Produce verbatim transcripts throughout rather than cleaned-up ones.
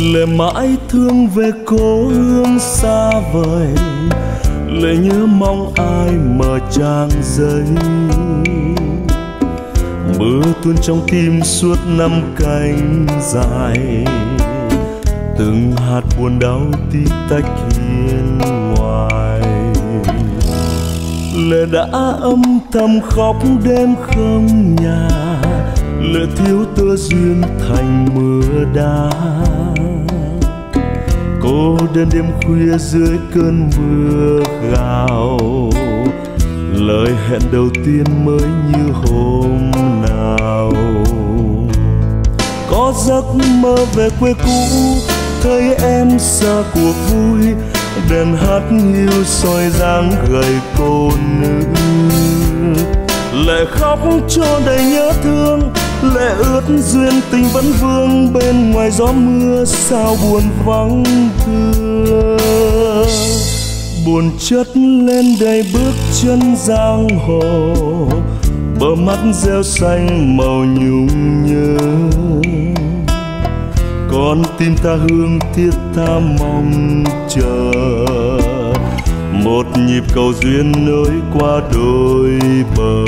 lệ mãi thương về cố hương xa vời, lệ nhớ mong ai mở trang giấy. Mưa tuôn trong tim suốt năm cánh dài, từng hạt buồn đau tí tách hiên ngoài. Lệ đã âm thầm khóc đêm không nhà, lệ thiếu tơ duyên thành mưa đá. Cô đơn đêm khuya dưới cơn mưa gào, lời hẹn đầu tiên mới như hôm nào. Có giấc mơ về quê cũ, thấy em xa cuộc vui, đèn hát hiu soi dáng gầy cô nữ. Lệ khóc cho đầy nhớ thương, lệ ướt duyên tình vẫn vương, bên ngoài gió mưa sao buồn vắng thưa. Buồn chất lên đầy bước chân giang hồ, bờ mắt rêu xanh màu nhung nhớ. Con tim ta hương thiết tha mong chờ, một nhịp cầu duyên nối qua đôi bờ.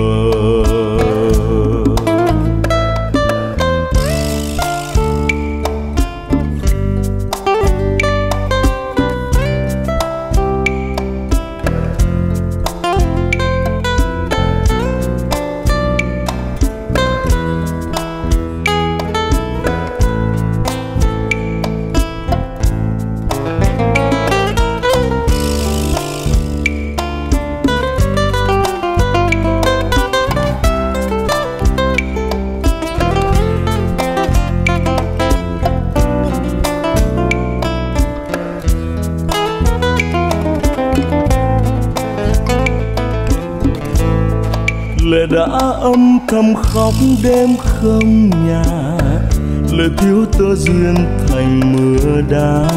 Lệ đã âm thầm khóc đêm không nhà, lệ thiếu tơ duyên thành mưa đá.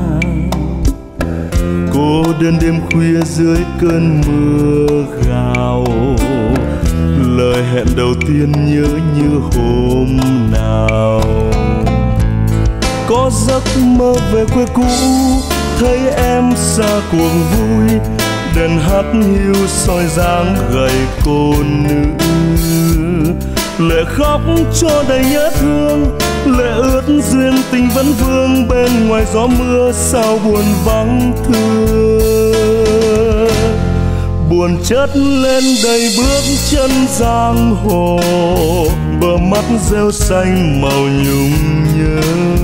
Cô đơn đêm khuya dưới cơn mưa gào, lời hẹn đầu tiên nhớ như hôm nào. Có giấc mơ về quê cũ, thấy em xa cuồng vui, đèn hát hiu soi dáng gầy cô nữ. Lệ khóc cho đầy nhớ thương, lệ ướt duyên tình vẫn vương, bên ngoài gió mưa sao buồn vắng thưa. Buồn chất lên đầy bước chân giang hồ, bờ mắt rêu xanh màu nhung nhớ.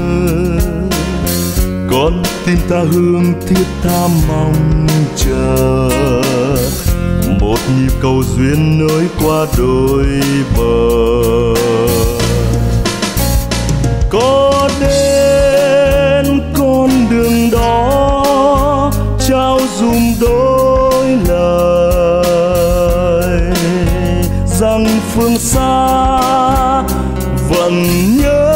Con tim ta hương thiết tha mong chờ, một nhịp cầu duyên nối qua đôi bờ. Có đến con đường đó trao dùm đôi lời, rằng phương xa vẫn nhớ